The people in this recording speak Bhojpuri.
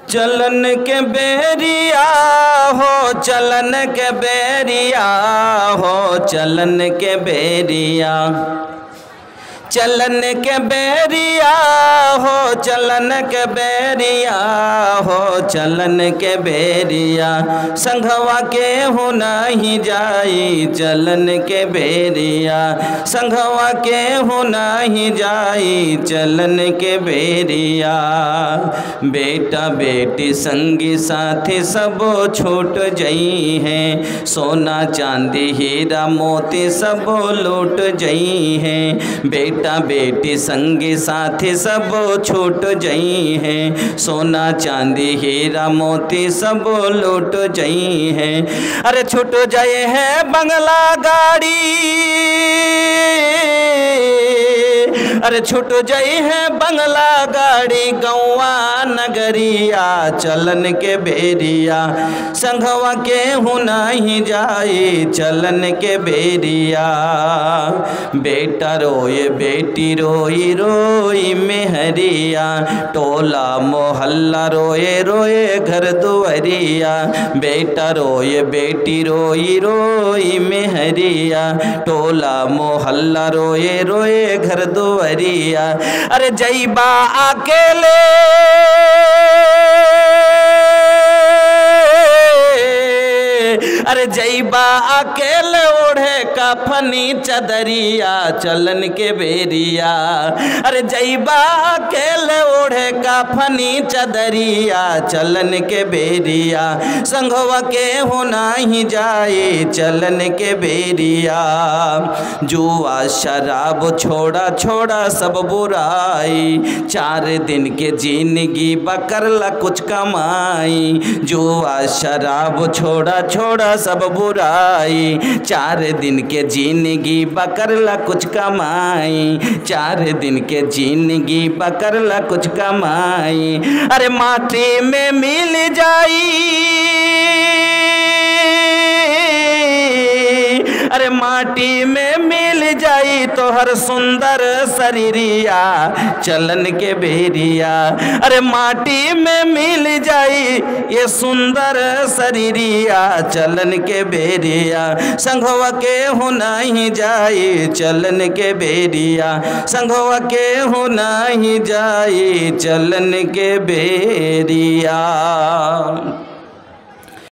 चलन के बेरिया हो, चलन के बेरिया हो, चलन के बेरिया, चलन के बेरिया हो, चलन के बेरिया हो, चलन के बेरिया, संघवा के हो नहीं जाई चलन के बेरिया, संघवा के हो नहीं जाई चलन के बेरिया। बेटा बेटी संगी साथी सब छूट जई हैं, सोना चांदी हीरा मोती सब लूट जई हैं। बेटा बेटी संगी साथी सब छूट जई हैं, सोना चांदी हीरा मोती सब लूट जई हैं। अरे छूट जाए है बंगला गाड़ी, अरे छूट जाई है बंगला गाड़ी, गौवा नगरिया चलन के बेरिया, संघवा के हो नहीं जाई चलन के बेरिया। बेटा रोए बेटी रोई रोई मेहरिया, टोला मोहल्ला रोए रोए घर दुआरिया। बेटा रोए बेटी रोई रोई मेहरिया, टोला मोहल्ला रोए रोए घर दुआरिया। अरे जईबा अकेले, अरे जईबा अकेले ओढ़े कफनी चदरिया चलन के बेरिया। अरे जईबा अकेले ओढ़े कफनी चदरिया चलन के बेरिया, संघवा के हो नहीं जाए चलन के बेरिया। जुआ शराब छोड़ा छोड़ा सब बुराई, 4 दिन के जिंदगी बकरला कुछ कमाई। जुआ शराब छोड़ा छोड़ा सब बुराई, 4 दिन के जिंदगी बकरला कुछ कमाई। 4 दिन के जिंदगी बकरला कुछ कमाई। अरे माटी में मिल जाई, अरे माटी में मिल जाई तो हर सुंदर शरीरिया चलन के बेरिया। अरे माटी में मिल जाई ये सुंदर शरीरिया चलन के बेरिया, संघवा के हो नहीं जाई चलन के बेरिया, संघवा के हो नहीं जाई चलन के बेरिया।